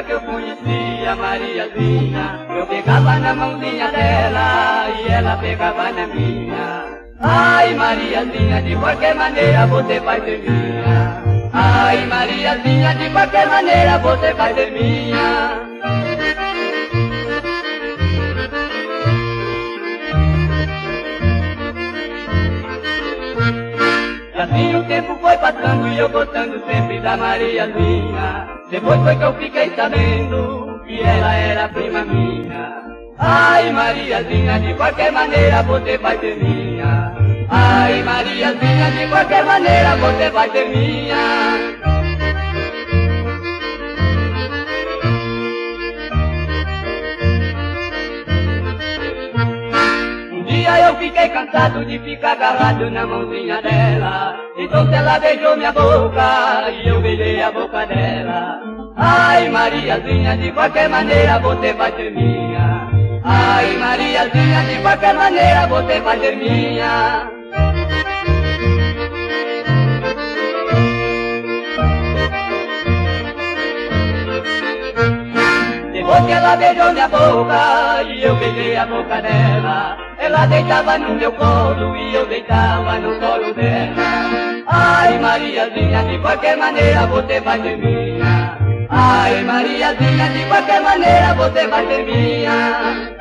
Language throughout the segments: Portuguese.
que eu conheci a Mariazinha, eu pegava na mãozinha dela e ela pegava na minha. Ai, Mariazinha, de qualquer maneira você vai ser minha. Ai, Mariazinha, de qualquer maneira você vai ser minha. E assim o tempo foi passando e eu gostando sempre da Mariazinha. Depois foi que eu fiquei sabendo que ela era prima minha. Ai, Mariazinha, de qualquer maneira você vai ser minha. Ai, Mariazinha, de qualquer maneira você vai ser minha. Eu fiquei cansado de ficar agarrado na mãozinha dela. Então ela beijou minha boca e eu beijei a boca dela. Ai, Mariazinha, de qualquer maneira você vai ser minha. Ai, Mariazinha, de qualquer maneira você vai ser minha. Depois que ela beijou minha boca e eu beijei a boca dela, ela deitava no meu colo e eu deitava no colo dela. Ai, Mariazinha, de qualquer maneira você vai ser minha. Ai, Mariazinha, de qualquer maneira você vai ser minha.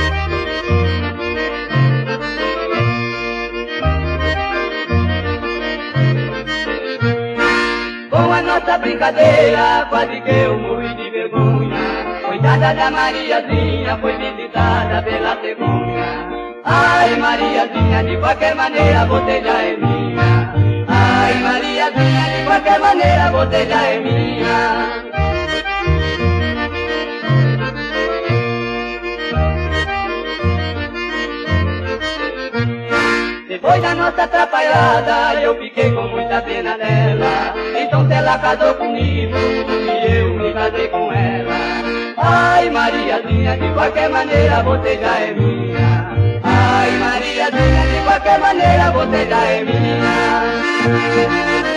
Com a nossa brincadeira quase que eu morri de vergonha. Coitada da Mariazinha, foi visitada pela cegonha. Ai, Mariazinha, de qualquer maneira você já é minha. Ai, Mariazinha, de qualquer maneira você já é minha. Depois da nossa atrapalhada, eu fiquei com muita pena dela. Então ela casou comigo e eu me casei com ela. Ai, Mariazinha, de qualquer maneira você já é minha. Ai, Mariazinha, de qualquer maneira você já é minha.